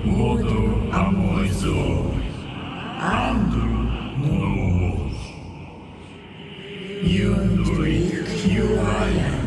모두 암호이소 안두 노 윤두이 큐아야.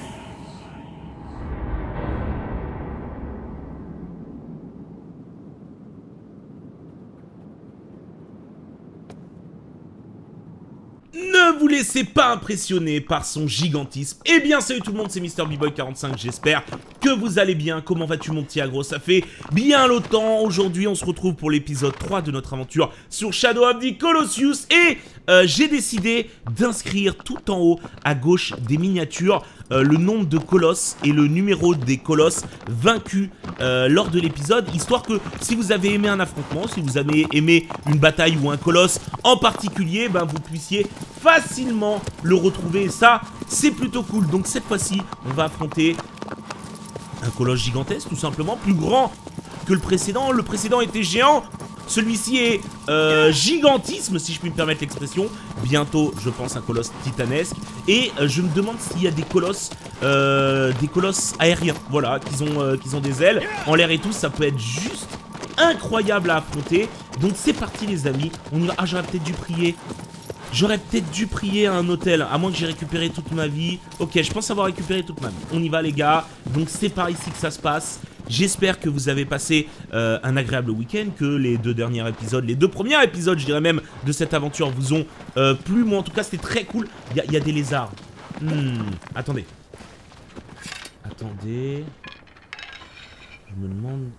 Ne vous laissez pas impressionner par son gigantisme. Eh bien salut tout le monde, c'est MrBboy45, j'espère que vous allez bien. Comment vas-tu mon petit agro? Ça fait bien longtemps. Aujourd'hui on se retrouve pour l'épisode 3 de notre aventure sur Shadow of the Colossus. Et j'ai décidé d'inscrire tout en haut à gauche des miniatures le nombre de colosses et le numéro des colosses vaincus lors de l'épisode, histoire que si vous avez aimé un affrontement, si vous avez aimé une bataille ou un colosse en particulier, ben vous puissiez facilement le retrouver. Et ça, c'est plutôt cool. Donc cette fois-ci, on va affronter un colosse gigantesque, tout simplement, plus grand que le précédent. Le précédent était géant. Celui-ci est gigantisme, si je puis me permettre l'expression. Bientôt, je pense, un colosse titanesque. Et je me demande s'il y a des colosses aériens, voilà, qui ont des ailes en l'air et tout. Ça peut être juste incroyable à affronter. Donc c'est parti les amis, on y va. Ah, j'aurais peut-être dû prier. J'aurais peut-être dû prier à un hôtel, à moins que j'ai récupéré toute ma vie. Ok, je pense avoir récupéré toute ma vie. On y va les gars, donc c'est par ici que ça se passe. J'espère que vous avez passé un agréable week-end, que les deux derniers épisodes, les deux premiers épisodes, je dirais même, de cette aventure vous ont plu. Moi en tout cas c'était très cool. Il y a des lézards. Attendez. Attendez. Je me demande...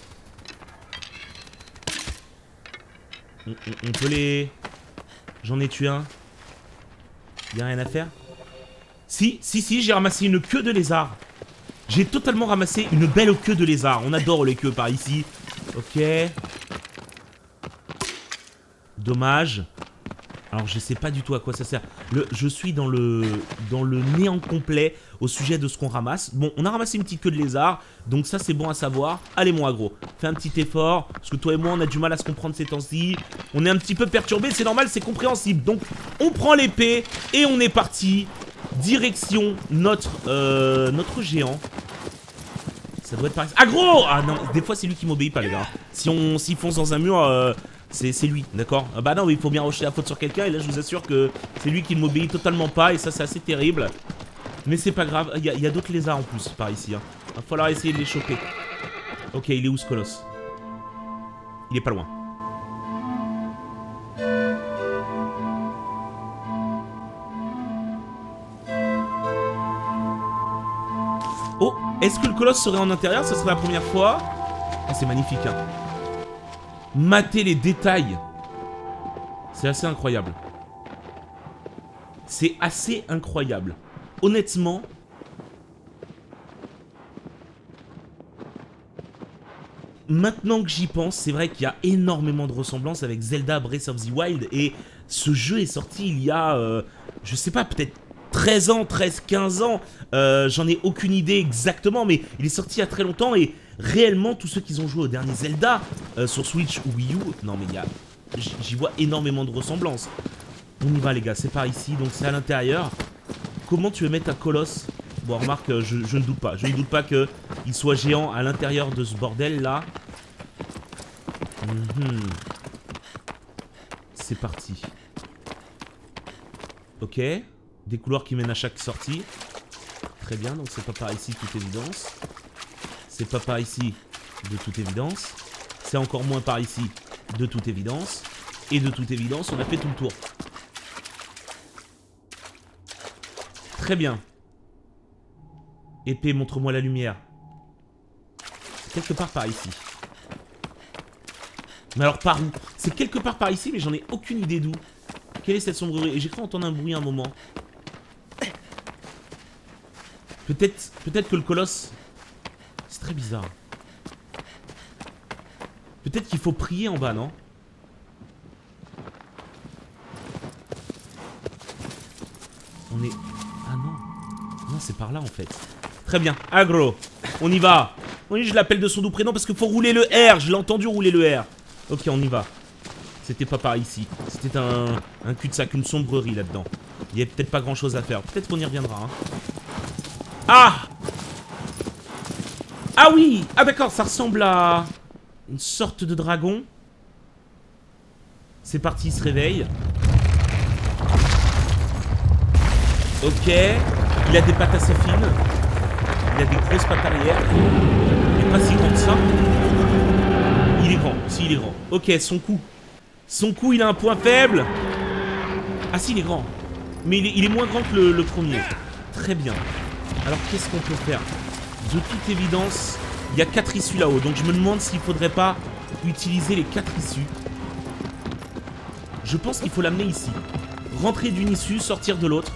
On peut les... J'en ai tué un. Y'a rien à faire? Si, j'ai ramassé une queue de lézard. J'ai totalement ramassé une belle queue de lézard. On adore les queues par ici. Ok. Dommage. Alors je sais pas du tout à quoi ça sert. Je suis dans le néant complet au sujet de ce qu'on ramasse. Bon, on a ramassé une petite queue de lézard, donc ça c'est bon à savoir. Allez mon agro, fais un petit effort, parce que toi et moi on a du mal à se comprendre ces temps-ci. On est un petit peu perturbé, c'est normal, c'est compréhensible. Donc on prend l'épée et on est parti. Direction notre géant. Ça doit être par ici. Agro! Ah non, des fois c'est lui qui m'obéit pas les gars. S'il fonce dans un mur... c'est lui, d'accord? Bah non, mais il faut bien rejeter la faute sur quelqu'un. Et là, je vous assure que c'est lui qui ne m'obéit totalement pas. Et ça, c'est assez terrible. Mais c'est pas grave. Il y a d'autres lézards en plus par ici. Hein. Va falloir essayer de les choper. Ok, il est où ce colosse? Il est pas loin. Oh, est-ce que le colosse serait en intérieur? Ça serait la première fois. Ah, c'est magnifique, hein. Mater les détails. C'est assez incroyable. C'est assez incroyable. Honnêtement. Maintenant que j'y pense, c'est vrai qu'il y a énormément de ressemblances avec Zelda Breath of the Wild. Et ce jeu est sorti il y a, je sais pas, peut-être 13 ans, 15 ans. J'en ai aucune idée exactement, mais il est sorti il y a très longtemps. Et réellement, tous ceux qui ont joué au dernier Zelda sur Switch ou Wii U, non mais j'y vois énormément de ressemblances. On y va les gars, c'est par ici, donc c'est à l'intérieur. Comment tu veux mettre un colosse? Bon, remarque, je ne doute pas. Je ne doute pas qu'il soit géant à l'intérieur de ce bordel là. C'est parti. Ok. Des couloirs qui mènent à chaque sortie. Très bien, donc c'est pas par ici de toute évidence. C'est pas par ici de toute évidence. C'est encore moins par ici de toute évidence. Et de toute évidence, on a fait tout le tour. Très bien. Épée, montre-moi la lumière. C'est quelque part par ici. Mais alors par où? C'est quelque part par ici, mais j'en ai aucune idée d'où. Quelle est cette sombrerie? Et j'ai cru entendre un bruit un moment. Peut-être que le colosse... C'est très bizarre. Peut-être qu'il faut prier en bas, non? On est... Ah non. Non, c'est par là en fait. Très bien. Agro. On y va. Oui, je l'appelle de son doux prénom parce qu'il faut rouler le R. Je l'ai entendu rouler le R. Ok, on y va. C'était pas par ici. C'était un cul-de-sac, une sombrerie là-dedans. Il y avait peut-être pas grand-chose à faire. Peut-être qu'on y reviendra. Hein. Ah! Ah oui! Ah d'accord, ça ressemble à... une sorte de dragon. C'est parti, il se réveille. Ok. Il a des pattes assez fines. Il a des grosses pattes arrière. Il n'est pas si grand que ça. Il est grand. Si, il est grand. Ok, son cou. Son cou, il a un point faible. Ah si, il est grand. Mais il est moins grand que le premier. Très bien. Alors, qu'est-ce qu'on peut faire? De toute évidence, il y a 4 issues là-haut. Donc, je me demande s'il faudrait pas utiliser les 4 issues. Je pense qu'il faut l'amener ici. Rentrer d'une issue, sortir de l'autre.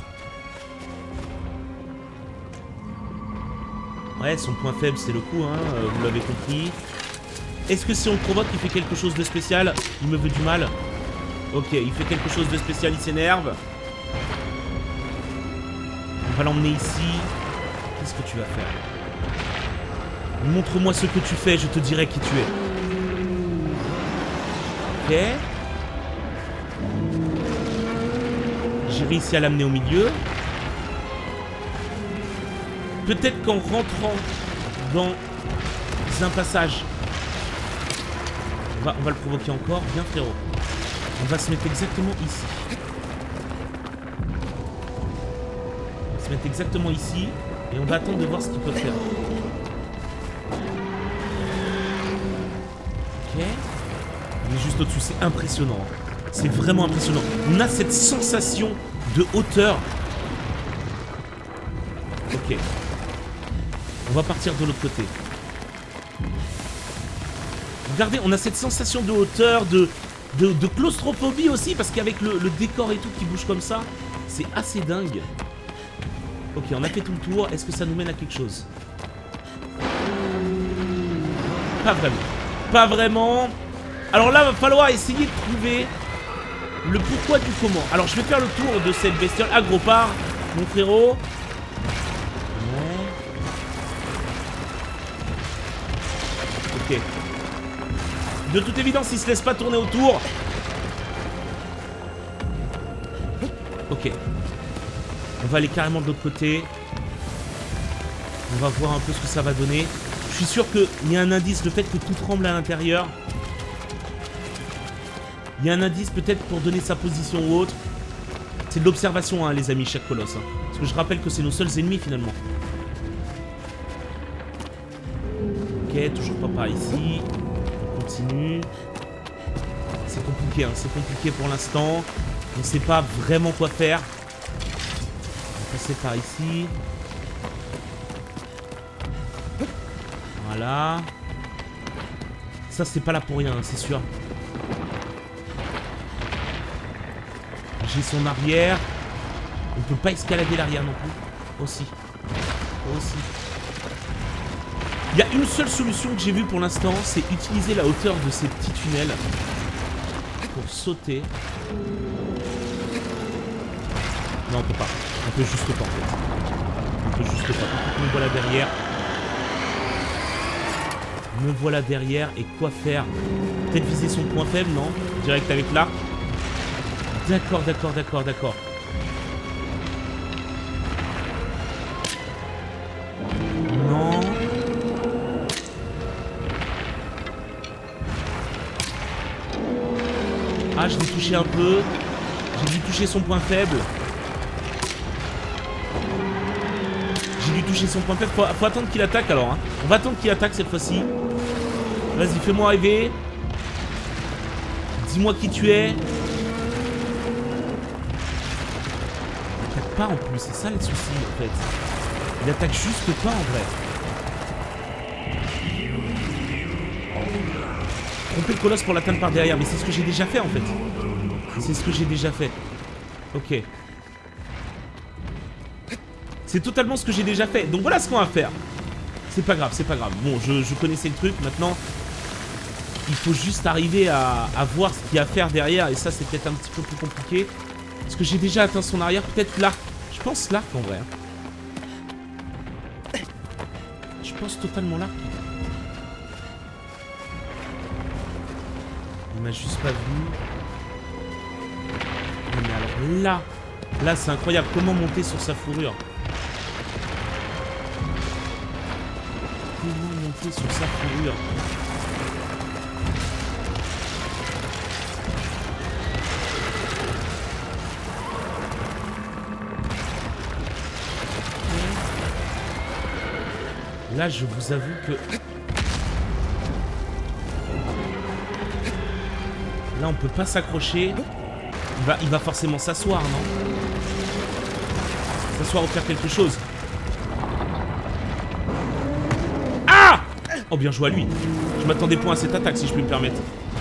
Ouais, son point faible, c'est le coup, hein, vous l'avez compris. Est-ce que si on le provoque, il fait quelque chose de spécial? Il me veut du mal. Ok, il fait quelque chose de spécial, il s'énerve. On va l'emmener ici. Qu'est-ce que tu vas faire? Montre-moi ce que tu fais, je te dirai qui tu es. Ok. J'ai réussi à l'amener au milieu. Peut-être qu'en rentrant dans un passage... On va le provoquer encore. Bien, frérot. On va se mettre exactement ici. On va se mettre exactement ici. Et on va attendre de voir ce qu'il peut faire. Ok. Il est juste au-dessus. C'est impressionnant. C'est vraiment impressionnant. On a cette sensation de hauteur. Ok. On va partir de l'autre côté. Regardez, on a cette sensation de hauteur, de claustrophobie aussi, parce qu'avec le décor et tout qui bouge comme ça, c'est assez dingue. Ok, on a fait tout le tour. Est-ce que ça nous mène à quelque chose? Pas vraiment. Pas vraiment. Alors là, va falloir essayer de trouver le pourquoi du comment. Alors, je vais faire le tour de cette bestiole. Agropard, mon frérot. Ok. De toute évidence, il se laisse pas tourner autour. Ok. On va aller carrément de l'autre côté. On va voir un peu ce que ça va donner. Je suis sûr qu'il y a un indice, le fait que tout tremble à l'intérieur. Il y a un indice peut-être pour donner sa position ou autre. C'est de l'observation, hein, les amis, chaque colosse. Hein. Parce que je rappelle que c'est nos seuls ennemis finalement. Ok, toujours pas par ici. On continue. C'est compliqué, hein, c'est compliqué pour l'instant. On ne sait pas vraiment quoi faire. On va passer par ici. Voilà. Ça, c'est pas là pour rien, c'est sûr. J'ai son arrière. On peut pas escalader l'arrière non plus. Aussi. Aussi. Il y a une seule solution que j'ai vue pour l'instant, c'est utiliser la hauteur de ces petits tunnels pour sauter. Non, on peut pas. On peut juste pas en fait. On peut juste pas. Me voilà derrière. Me voilà derrière. Et quoi faire? Peut-être viser son point faible, non? Direct avec l'arc. D'accord, d'accord, d'accord, d'accord. Non. Ah, je l'ai touché un peu. J'ai dû toucher son point faible. J'ai dû toucher son point faible. Faut attendre qu'il attaque alors. Hein. On va attendre qu'il attaque cette fois-ci. Vas-y, fais-moi rêver. Dis-moi qui tu es. Il attaque pas en plus, c'est ça le souci en fait. Il attaque juste pas en vrai. Tromper le colosse pour l'atteindre par derrière, mais c'est ce que j'ai déjà fait en fait. C'est ce que j'ai déjà fait. Ok. C'est totalement ce que j'ai déjà fait. Donc voilà ce qu'on va faire. C'est pas grave, c'est pas grave. Bon, je connaissais le truc. Maintenant, il faut juste arriver à voir ce qu'il y a à faire derrière. Et ça, c'est peut-être un petit peu plus compliqué. Parce que j'ai déjà atteint son arrière. Peut-être l'arc. Je pense l'arc en vrai. Je pense totalement l'arc. Il m'a juste pas vu. Mais alors là c'est incroyable. Comment monter sur sa fourrure? Comment monter sur sa fourrure? Là, je vous avoue que... Là, on peut pas s'accrocher. Il va forcément s'asseoir, non? S'asseoir ou faire quelque chose. Ah! Oh, bien joué à lui. Je m'attendais pas à cette attaque, si je puis me permettre.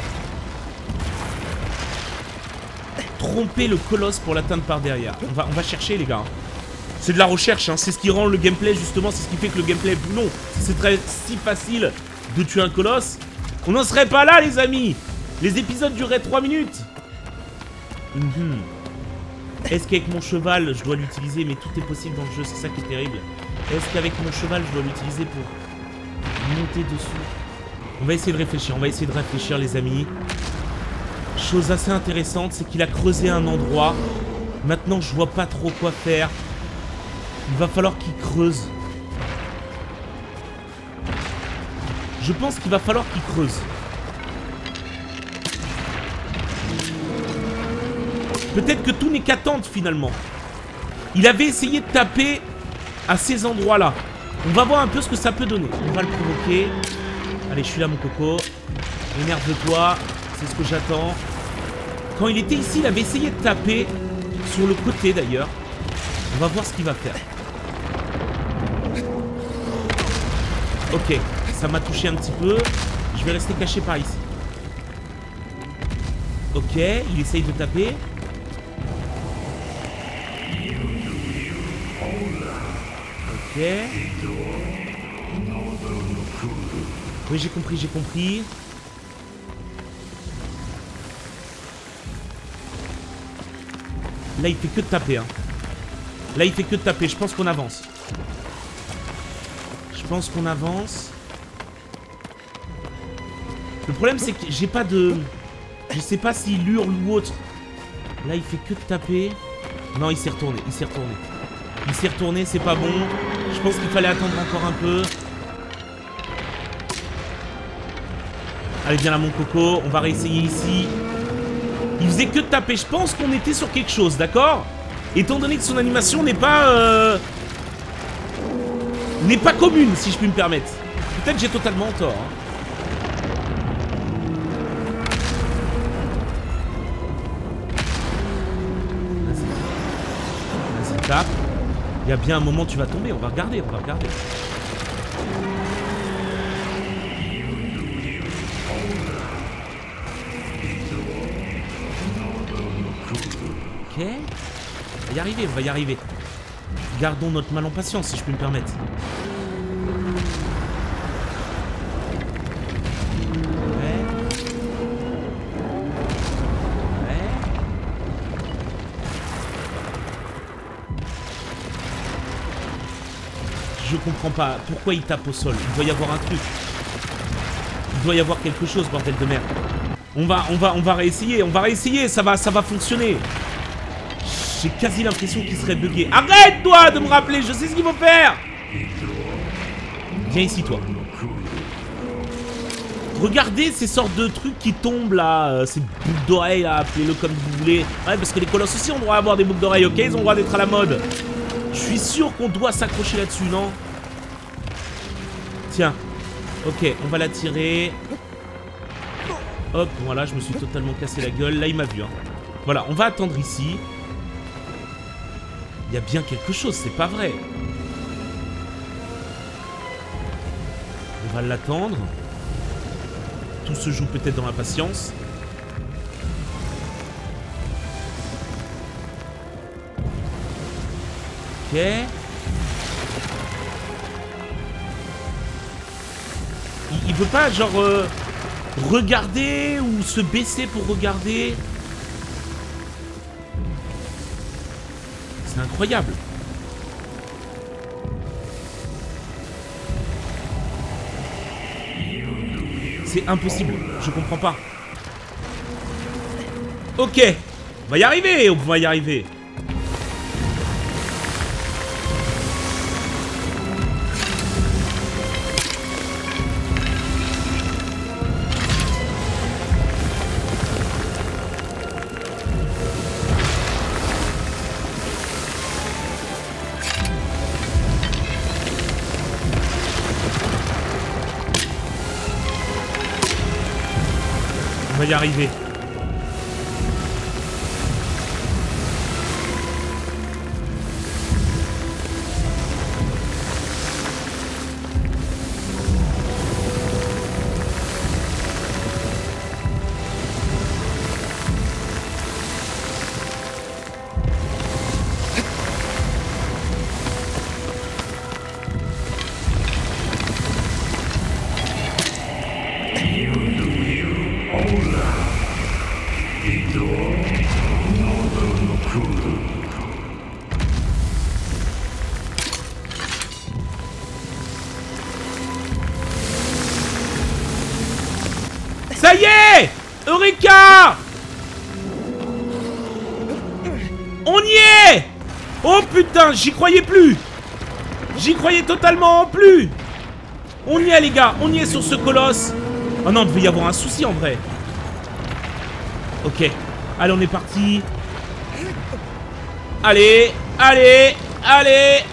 Tromper le colosse pour l'atteindre par derrière. On va chercher, les gars. C'est de la recherche, hein. C'est ce qui rend le gameplay, justement. C'est ce qui fait que le gameplay est plus long. C'est si facile de tuer un colosse. On n'en serait pas là, les amis. Les épisodes dureraient 3 minutes. Est-ce qu'avec mon cheval, je dois l'utiliser? Mais tout est possible dans le jeu, c'est ça qui est terrible. Est-ce qu'avec mon cheval, je dois l'utiliser pour monter dessus? On va essayer de réfléchir, les amis. Chose assez intéressante, c'est qu'il a creusé un endroit. Maintenant, je vois pas trop quoi faire. Il va falloir qu'il creuse. Je pense qu'il va falloir qu'il creuse. Peut-être que tout n'est qu'attente finalement. Il avait essayé de taper à ces endroits-là. On va voir un peu ce que ça peut donner. On va le provoquer. Allez, je suis là, mon coco. Énerve-toi. C'est ce que j'attends. Quand il était ici, il avait essayé de taper sur le côté d'ailleurs. On va voir ce qu'il va faire. Ok, ça m'a touché un petit peu. Je vais rester caché par ici. Ok, il essaye de taper. Ok. Oui, j'ai compris. Là, il fait que de taper, hein. Je pense qu'on avance. Le problème, c'est que j'ai pas de... Je sais pas s'il hurle ou autre. Là, il fait que de taper. Non, il s'est retourné. C'est pas bon. Je pense qu'il fallait attendre encore un peu. Allez, viens là, mon coco. On va réessayer ici. Il faisait que de taper. Je pense qu'on était sur quelque chose, d'accord? Étant donné que son animation n'est pas commune, si je puis me permettre. Peut-être j'ai totalement tort. Hein. Vas-y, tape. Il y a bien un moment où tu vas tomber. On va regarder. Ok. On va y arriver. Gardons notre mal en patience, si je puis me permettre. Ouais. Je comprends pas. Pourquoi il tape au sol? Il doit y avoir un truc. Il doit y avoir quelque chose, bordel de merde. On va réessayer. Ça va fonctionner. J'ai quasi l'impression qu'il serait bugué. Arrête-toi de me rappeler, je sais ce qu'il faut faire. Viens ici, toi. Regardez ces sortes de trucs qui tombent là, ces boucles d'oreilles là, appelez-le comme vous voulez. Ouais, parce que les colosses aussi ont le droit d'avoir des boucles d'oreilles, ok? Ils ont le droit d'être à la mode. Je suis sûr qu'on doit s'accrocher là-dessus, non? Tiens. Ok, on va la tirer. Hop, voilà, je me suis totalement cassé la gueule. Là, il m'a vu, hein. Voilà, on va attendre ici. Il y a bien quelque chose, c'est pas vrai. On va l'attendre. Tout se joue peut-être dans la patience. Ok. Il veut pas, genre, regarder ou se baisser pour regarder. C'est incroyable. C'est impossible, je comprends pas. Ok, on va y arriver. va y arriver. Ça y est! Eureka! On y est! Oh putain, j'y croyais plus! J'y croyais totalement plus! On y est les gars, on y est sur ce colosse! Oh non, il devait y avoir un souci en vrai. Ok, allez on est parti. Allez, allez, allez!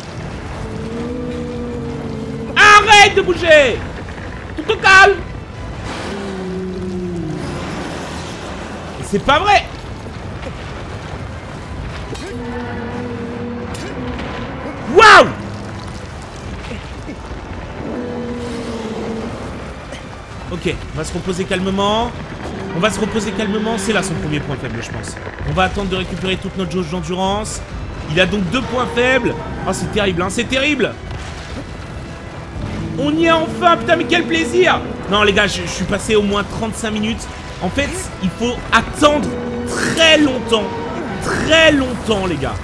Arrête de bouger! Tout au calme! C'est pas vrai! Waouh! Ok, on va se reposer calmement. On va se reposer calmement. C'est là son premier point faible, je pense. On va attendre de récupérer toute notre jauge d'endurance. Il a donc 2 points faibles. Oh, c'est terrible, hein, c'est terrible! On y est enfin, putain, mais quel plaisir! Non, les gars, je suis passé au moins 35 minutes. En fait, il faut attendre très longtemps. Très longtemps, les gars.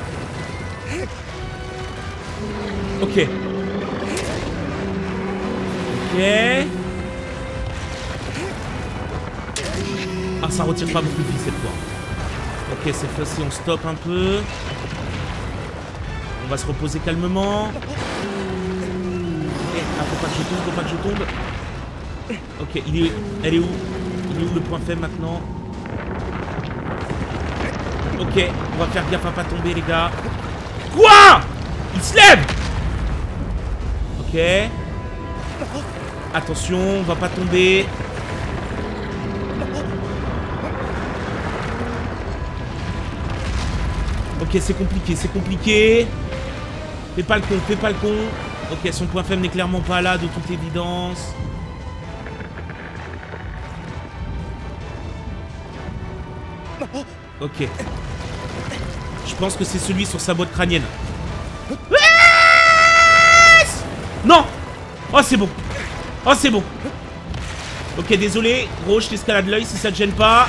Ok. Ok. Ah, ça retire pas beaucoup de vie cette fois. Ok, cette fois-ci, on stoppe un peu. On va se reposer calmement. Ok, ah, faut pas que je tombe, faut pas que je tombe. Ok, elle est où? Il est où le point faible maintenant? Ok, on va faire gaffe à pas tomber les gars. Quoi? Il se lève! Ok. Attention, on va pas tomber. Ok, c'est compliqué, c'est compliqué. Fais pas le con, fais pas le con. Ok, son point faible n'est clairement pas là de toute évidence. Ok. Je pense que c'est celui sur sa boîte crânienne. Non! Oh, c'est bon. Oh, c'est bon. Ok, désolé. Gros, je t'escalade l'œil si ça te gêne pas.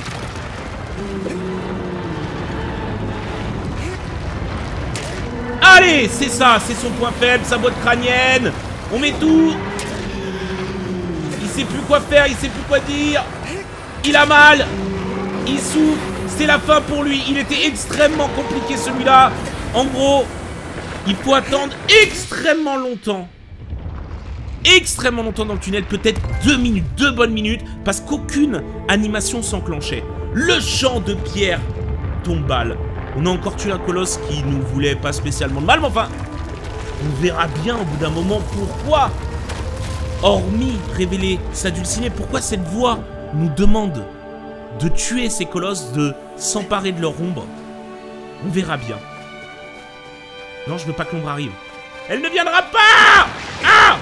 Allez, c'est ça. C'est son point faible, sa boîte crânienne. On met tout. Il sait plus quoi faire, il sait plus quoi dire. Il a mal. Il souffre. C'est la fin pour lui. Il était extrêmement compliqué celui-là. En gros, il faut attendre extrêmement longtemps. Extrêmement longtemps dans le tunnel. Peut-être 2 minutes, 2 bonnes minutes. Parce qu'aucune animation s'enclenchait. Le champ de pierre tombale. On a encore tué un colosse qui nous voulait pas spécialement de mal. Mais enfin, on verra bien au bout d'un moment pourquoi. Hormis révéler sa dulcinée, pourquoi cette voix nous demande de tuer ces colosses, de s'emparer de leur ombre. On verra bien. Non, je veux pas que l'ombre arrive. Elle ne viendra pas! Ah!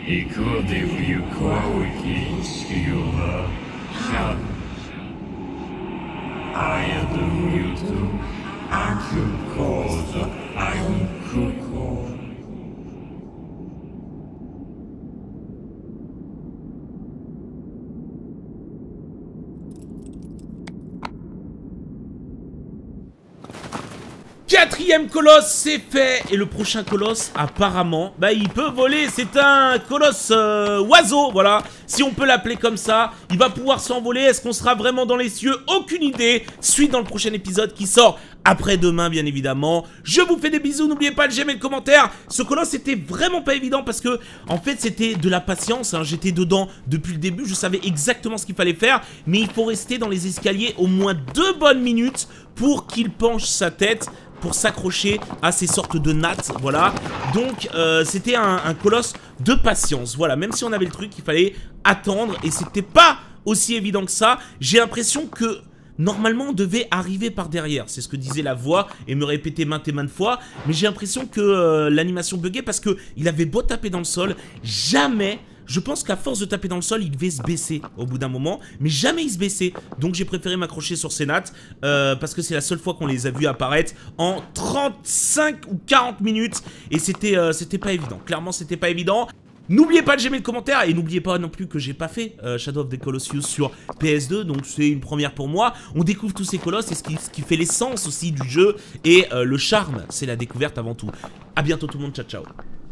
Inclusive quality skill shot. I am you to action cause I'm cool. Quatrième colosse, c'est fait. Et le prochain colosse, apparemment, bah il peut voler. C'est un colosse oiseau, voilà. Si on peut l'appeler comme ça, il va pouvoir s'envoler. Est-ce qu'on sera vraiment dans les cieux? Aucune idée. Suite dans le prochain épisode qui sort après-demain, bien évidemment. Je vous fais des bisous. N'oubliez pas de j'aime et le commentaire. Ce colosse, c'était vraiment pas évident parce que, en fait, c'était de la patience. Hein. J'étais dedans depuis le début. Je savais exactement ce qu'il fallait faire. Mais il faut rester dans les escaliers au moins 2 bonnes minutes pour qu'il penche sa tête pour s'accrocher à ces sortes de nattes, voilà. Donc c'était un colosse de patience, voilà. Même si on avait le truc, il fallait attendre et c'était pas aussi évident que ça. J'ai l'impression que normalement on devait arriver par derrière, c'est ce que disait la voix et me répétait maintes et maintes fois. Mais j'ai l'impression que l'animation buguait parce que il avait beau taper dans le sol, jamais. Je pense qu'à force de taper dans le sol, il devait se baisser au bout d'un moment, mais jamais il se baissait. Donc j'ai préféré m'accrocher sur ces nattes, parce que c'est la seule fois qu'on les a vus apparaître en 35 ou 40 minutes. Et c'était pas évident, clairement c'était pas évident. N'oubliez pas de j'aimer le commentaire et n'oubliez pas non plus que j'ai pas fait Shadow of the Colossus sur PS2, donc c'est une première pour moi. On découvre tous ces colosses et ce qui fait l'essence aussi du jeu et le charme, c'est la découverte avant tout. A bientôt tout le monde, ciao ciao.